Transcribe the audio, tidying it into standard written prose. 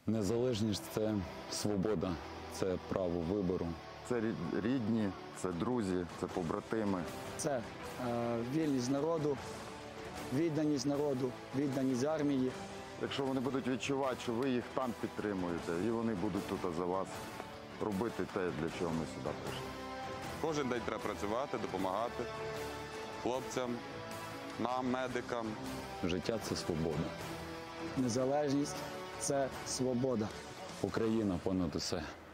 Незалежність – це свобода, це право вибору. Це рідні, це друзі, це побратими. Це вільність народу, відданість армії. Якщо вони будуть відчувати, що ви їх там підтримуєте, і вони будуть тут за вас робити те, для чого ми сюди прийшли. Кожен день треба працювати, допомагати хлопцям, нам, медикам. Життя – це свобода. Незалежність – це свобода. Україна понад усе.